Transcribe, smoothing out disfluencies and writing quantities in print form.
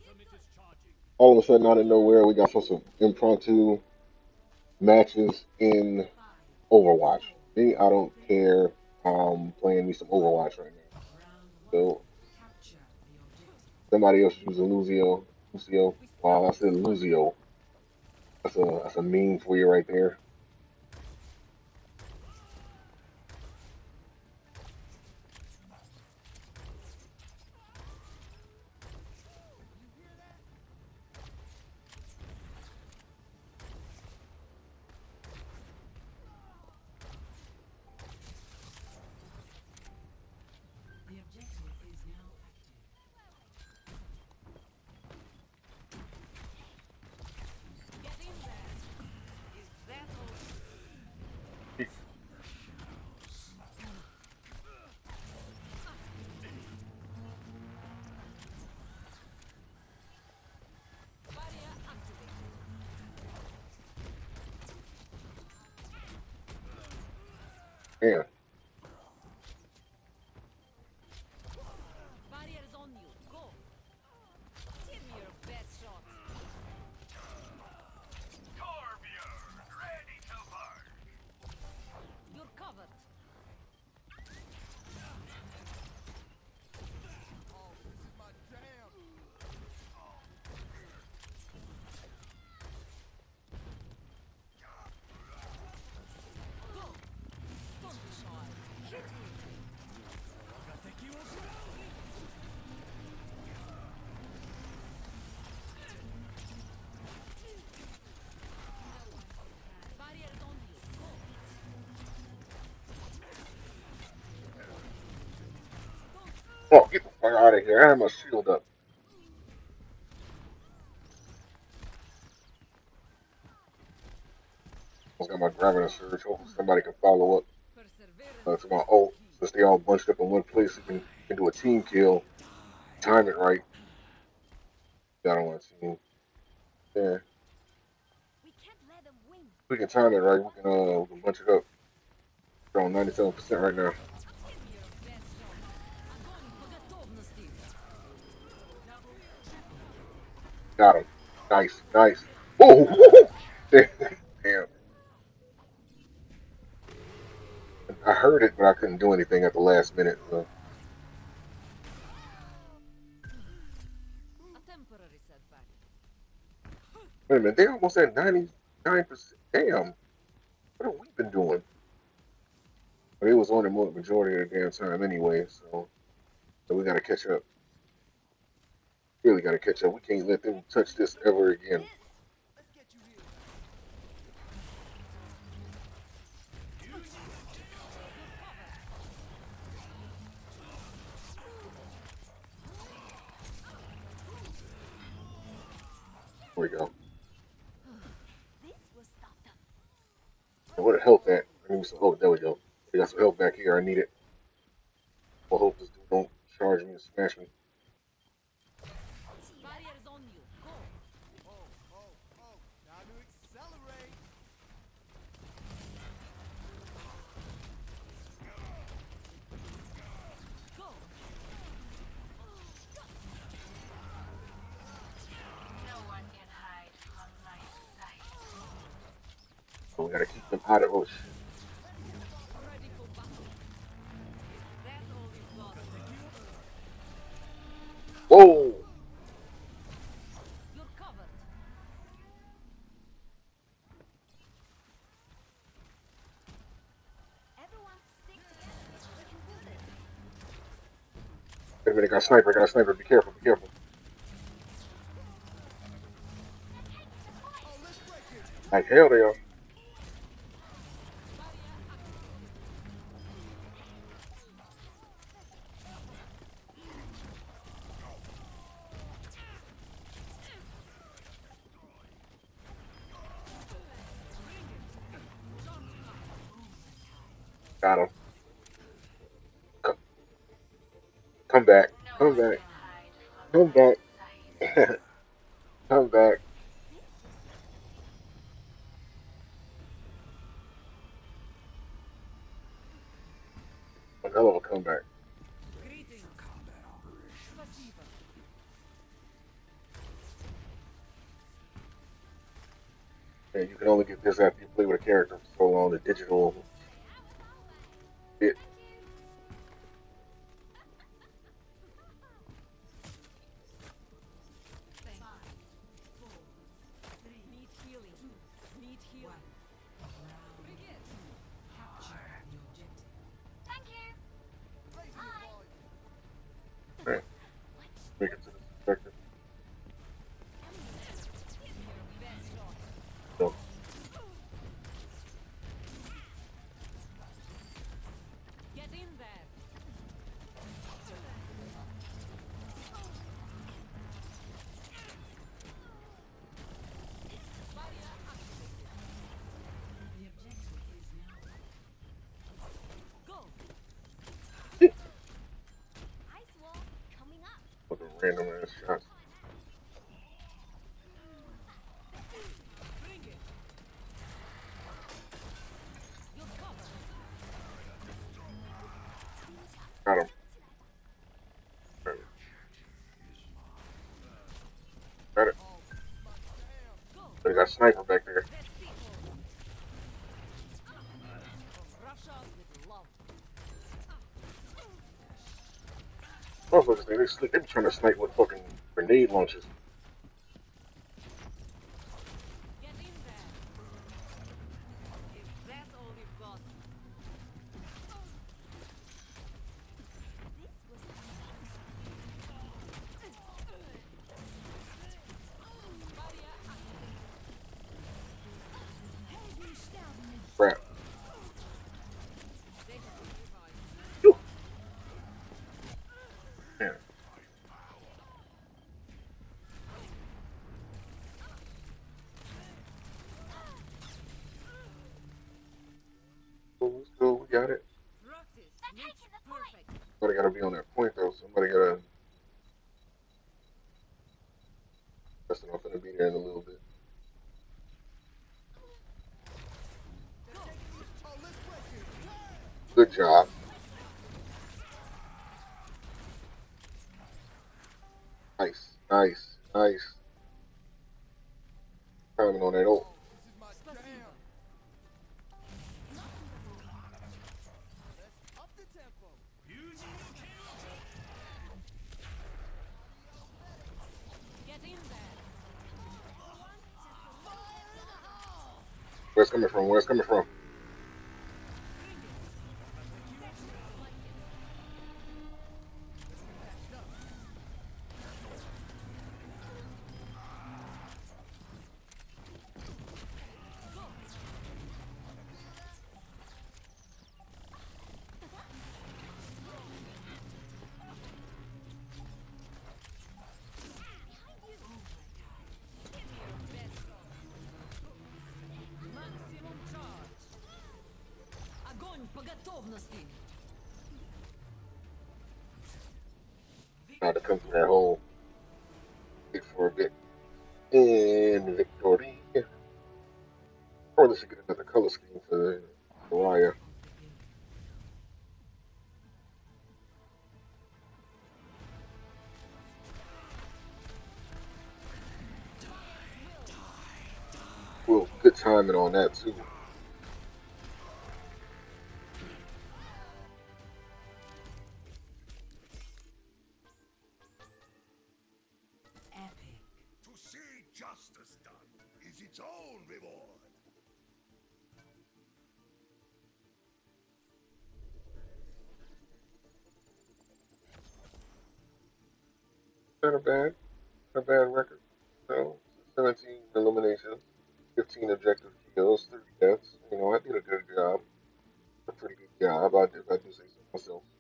All of a sudden, out of nowhere, we got some impromptu matches in Overwatch. Me, I don't care. Playing me some Overwatch right now. So somebody else using Lucio. Lucio. Wow, I said Lucio. That's a meme for you right there. Yeah. Oh, get the fuck out of here! I have my shield up. I got my grabbing surge. Hopefully, somebody can follow up to my ult. Since they all bunched up in one place, we can do a team kill. Time it right. Got on my team. Yeah. We can time it right. We can bunch it up. We're on 97% right now. Got him. Nice, nice. Oh, damn. I heard it, but I couldn't do anything at the last minute. So. Wait a minute, they almost at 99%. Damn, what have we been doing? But it was on the majority of the damn time anyway, so we gotta catch up. Really gotta catch up. We can't let them touch this ever again. Here we go. And where the health at? I need some. Oh, there we go. We got some health back here. I need it. I hope this dude don't charge me and smash me. So we gotta keep them out of. Oh shit. Whoa! Wait a minute, I got a sniper. I got a sniper. Be careful. Be careful. Like hell, they are. Got him. Come, come back. Come back. Come back. Come back. A hell of a comeback. Yeah, you can only get this after you play with a character for so long. The digital bit. Right. Make it to the objective. So, Get in there. Go. Ice wall coming up. with a random ass shot. Bring it. You'll cover. Got him. Got it. Go. But he got a sniper back there. Best people. Russia with love. Motherfuckers, they slick. They be trying to snipe with fucking grenade launchers. Get in there. If that's all you've got. This was Crap. Yeah. Let's go. We got it. Practice makes perfect. Somebody gotta be on that point though. Somebody gotta. That's not gonna be there in a little bit. Good job. Nice, nice, nice. Timing on that ult. Spasibo. Get in there. Where's it coming from? Where's it coming from? Максимум charge. Огонь по готовности. Now to come through that hole. Wait for a bit. And victory. Probably should get another color scheme for Raya. Well, good timing on that too. Epic. To see justice done is its own reward. Not a bad record. So, 17 eliminations, 15 objective kills, 30 deaths. You know, I did a good job. A pretty good job. I do say so myself.